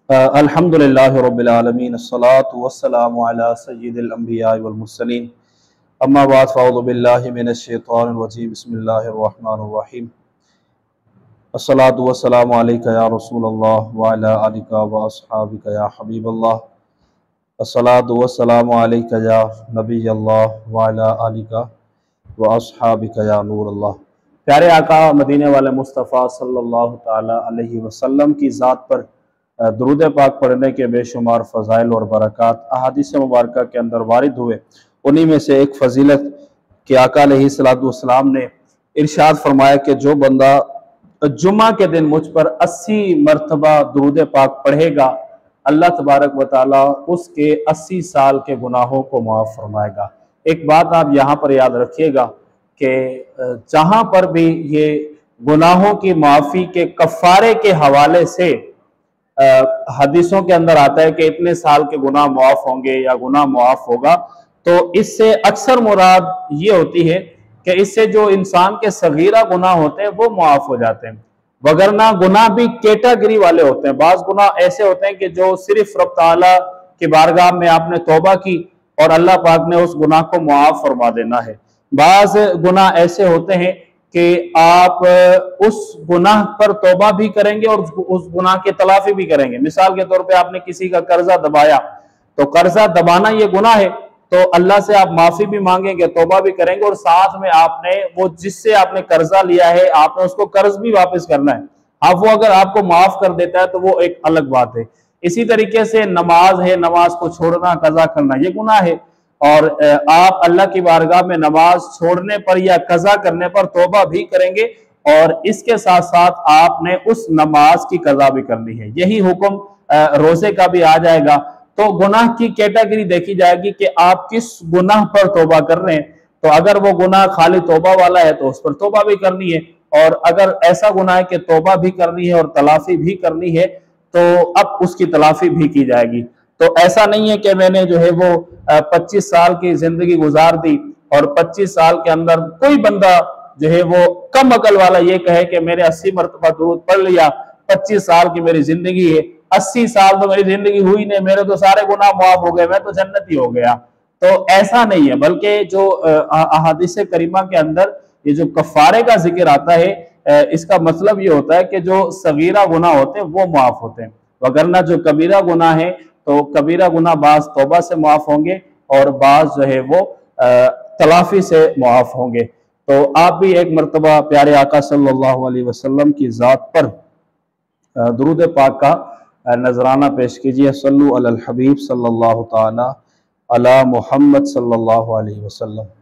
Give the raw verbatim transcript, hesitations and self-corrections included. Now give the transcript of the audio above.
الحمدللہ رب العالمین الصلاة والسلام علی سید الانبیاء والمرسلین اما بعد فاعوذ باللہ من الشیطان الرجیم بسم اللہ الرحمن الرحیم الصلاة والسلام علیکہ یا رسول اللہ وعلی آلکہ واصحابکہ یا حبیب اللہ الصلاة والسلام علیکہ یا نبی اللہ وعلی آلکہ واصحابکہ یا نور اللہ۔ پیارے آقا مدینے والے مصطفیٰ صلی اللہ تعالی علیہ وسلم کی ذات پر درود پاک پڑھنے کے بے شمار فضائل اور برکات احادیث مبارکہ کے اندر وارد ہوئے۔ انہی میں سے ایک فضیلت کہ آقا علیہ السلام نے ارشاد فرمایا کہ جو بندہ جمعہ کے دن مجھ پر اسی مرتبہ درود پاک پڑھے گا، اللہ تبارک و تعالی اس کے اسی سال کے گناہوں کو معاف فرمائے گا۔ ایک بات آپ یہاں پر یاد رکھیے گا کہ جہاں پر بھی یہ گناہوں کی معافی کے کفارے کے حوالے سے حدیثوں کے اندر آتا ہے کہ اتنے سال کے گناہ معاف ہوں گے یا گناہ معاف ہوگا، تو اس سے اکثر مراد یہ ہوتی ہے کہ اس سے جو انسان کے صغیرہ گناہ ہوتے ہیں وہ معاف ہو جاتے ہیں، وگرنہ گناہ بھی کیٹاگری والے ہوتے ہیں۔ بعض گناہ ایسے ہوتے ہیں کہ جو صرف رب تعالیٰ کی بارگاہ میں آپ نے توبہ کی اور اللہ پاک نے اس گناہ کو معاف فرما دینا ہے۔ بعض گناہ ایسے ہوتے ہیں کہ آپ اس گناہ پر توبہ بھی کریں گے اور اس گناہ کی تلافی بھی کریں گے۔ مثال کے طور پہ آپ نے کسی کا قرضہ دبایا، تو قرضہ دبانا یہ گناہ ہے، تو اللہ سے آپ معافی بھی مانگیں گے، توبہ بھی کریں گے، اور ساتھ میں آپ نے وہ جس سے آپ نے قرضہ لیا ہے آپ نے اس کو قرض بھی واپس کرنا ہے۔ اب وہ اگر آپ کو معاف کر دیتا ہے تو وہ ایک الگ بات ہے۔ اسی طریقے سے نماز ہے، نماز کو چھوڑنا، قضا کرنا، یہ گناہ ہے، اور آپ اللہ کی بارگاہ میں نماز چھوڑنے پر یا قضا کرنے پر توبہ بھی کریں گے، اور اس کے ساتھ ساتھ آپ نے اس نماز کی قضا بھی کرنی ہے۔ یہی حکم روزے کا بھی آ جائے گا۔ تو گناہ کی کیٹیگری دیکھی جائے گی کہ آپ کس گناہ پر توبہ کر رہے ہیں۔ تو اگر وہ گناہ خالی توبہ والا ہے تو اس پر توبہ بھی کرنی ہے، اور اگر ایسا گناہ ہے کہ توبہ بھی کرنی ہے اور تلافی بھی کرنی ہے تو اب اس کی تلافی بھی کی جائے گی۔ تو ایسا نہیں ہے کہ میں نے جو ہے وہ پچیس سال کی زندگی گزار دی اور پچیس سال کے اندر کوئی بندہ جو ہے وہ کم عقل والا یہ کہے کہ میں نے اسی مرتبہ درود پڑھ لیا، پچیس سال کی میری زندگی ہے، اسی سال تو میری زندگی ہوئی نہیں، میرے تو سارے گناہ معاف ہو گئے، میں تو جنتی ہو گیا۔ تو ایسا نہیں ہے، بلکہ جو احادیث کریمہ کے اندر یہ جو کفارے کا ذکر آتا ہے، اس کا مطلب یہ ہوتا ہے کہ جو صغیرہ گناہ ہوتے ہیں وہ معاف ہوتے ہیں، وگرنہ جو کبیرہ گناہ ہے تو کبیرہ گناہ بعض توبہ سے معاف ہوں گے اور بعض جو ہے وہ تلافی سے معاف ہوں گے۔ تو آپ بھی ایک مرتبہ پیارے آقا صلی اللہ علیہ وسلم کی ذات پر درود پاک کا نذرانہ پیش کیجئے۔ صلو علی الحبیب صلی اللہ تعالی علی محمد صلی اللہ علیہ وسلم۔